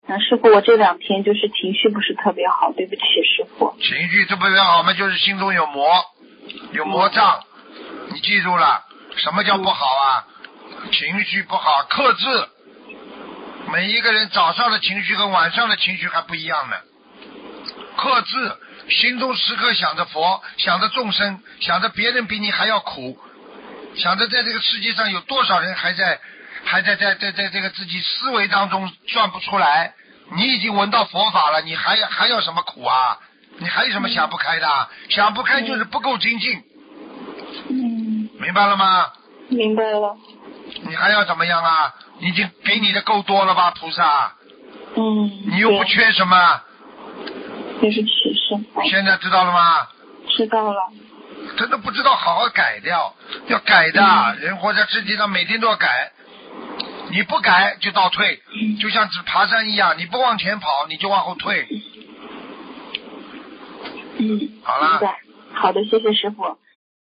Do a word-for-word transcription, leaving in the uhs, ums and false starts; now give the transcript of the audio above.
嗯，师傅，我这两天就是情绪不是特别好，对不起，师傅。 情绪特别好嘛，就是心中有魔，有魔障。你记住了，什么叫不好啊？情绪不好，克制。每一个人早上的情绪跟晚上的情绪还不一样呢。克制，心中时刻想着佛，想着众生，想着别人比你还要苦，想着在这个世界上有多少人还在还在在在在这个自己思维当中算不出来。你已经闻到佛法了，你还要还要什么苦啊？你还有什么想不开的？嗯、想不开就是不够精进。 嗯， 明白了吗？ 明白了。 你还要怎么样啊？你已经给你的够多了吧，菩萨？ 嗯。 你又不缺什么？ 就是启示。 现在知道了吗？ 知道了。 真的不知道，好好改掉，要改的。嗯、人活在世界上，每天都要改。你不改就倒退，嗯、就像只爬山一样，你不往前跑，你就往后退。 嗯。 好了。 明白。好的，谢谢师傅。